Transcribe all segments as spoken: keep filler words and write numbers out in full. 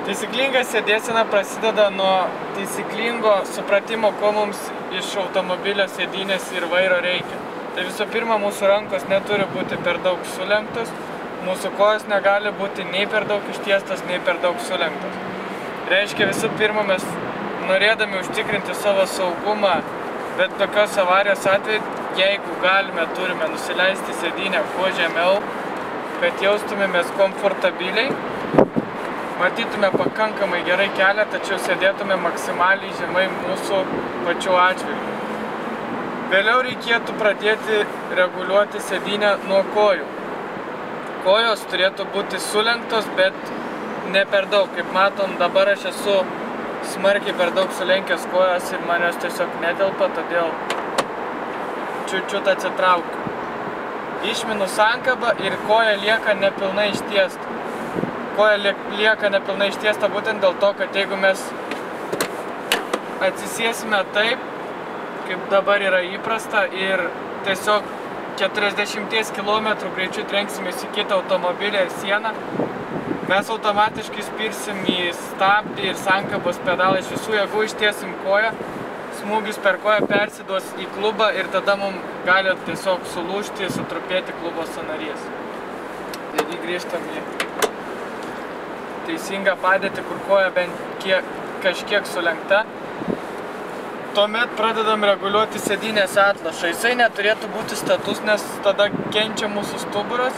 Taisyklinga sėdėsena prasideda nuo taisyklingo supratimo, ko mums iš automobilio sėdynės ir vairo reikia. Tai visų pirma, mūsų rankos neturi būti per daug sulenktos, mūsų kojos negali būti nei per daug ištiestos, nei per daug sulenktos. Reiškia, visų pirma, mes norėdami užtikrinti savo saugumą, bet tokios avarijos atveju, jeigu galime, turime nusileisti sėdynę kuo žemiau, kad jaustumėmės komfortabiliai, matytume pakankamai gerai kelią, tačiau sėdėtume maksimaliai žemai mūsų pačių atžvilgių. Vėliau reikėtų pradėti reguliuoti sėdynę nuo kojų. Kojos turėtų būti sulenktos, bet ne per daug. Kaip matom, dabar aš esu smarkiai per daug sulenkęs kojas ir man jos tiesiog netelpa, todėl čiut-čiut atsitraukiu. Išminu sankabą ir koja lieka nepilnai ištiesta. Koja lieka nepilnai ištiesta būtent dėl to, kad jeigu mes atsisėsime taip, kaip dabar yra įprasta, ir tiesiog keturiasdešimties kilometrų greičiu trenksimės į kitą automobilį ir sieną, mes automatiškai spirsim į stabdį ir sankabos pedalą iš visų jėgų, ištiesim koją, smūgis per koją persiduos į klubą ir tada mums gali tiesiog sulūžti, sutrupėti klubo sąnarys. Taigi grįžtam į teisingą padėtį, kur koja bent kiek, kažkiek sulenkta. Tuomet pradedam reguliuoti sėdynės atlošą. Jisai neturėtų būti status, nes tada kenčia mūsų stuburas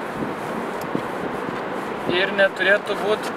ir neturėtų būti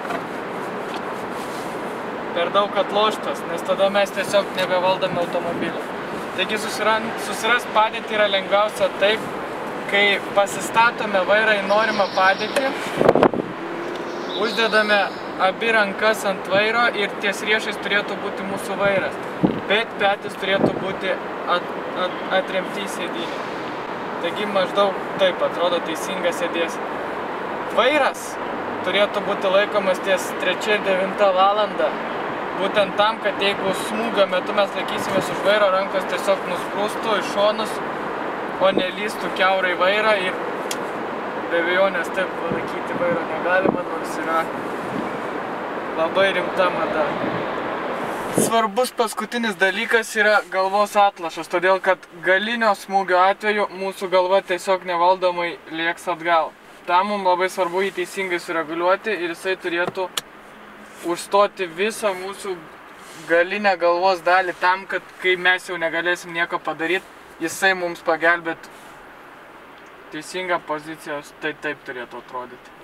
per daug atloštas, nes tada mes tiesiog nebevaldome automobilio. Taigi susirast padėtį yra lengviausia taip, kai pasistatome vairą į norimą padėtį, uždedame abi rankas ant vairo ir ties riešais turėtų būti mūsų vairas, bet petis turėtų būti at, at, atremti į sėdynę. Taigi maždaug taip atrodo teisinga sėdėsena. Vairas turėtų būti laikomas ties trečia ir devinta valanda, būtent tam, kad jeigu smūgio metu mes laikysimės už vairo, rankos tiesiog nusprūstų į šonus, o nelystų kiaurai vairą ir be abejonės taip laikyti vairo negalima, nors yra labai rimta mada. Svarbus paskutinis dalykas yra galvos atlošas, todėl kad galinio smūgio atveju mūsų galva tiesiog nevaldomai lėks atgal. Tam mums labai svarbu jį teisingai sureguliuoti ir jisai turėtų užstoti visą mūsų galinę galvos dalį tam, kad kai mes jau negalėsim nieko padaryti, jisai mums pagelbėt teisingą poziciją, tai taip turėtų atrodyti.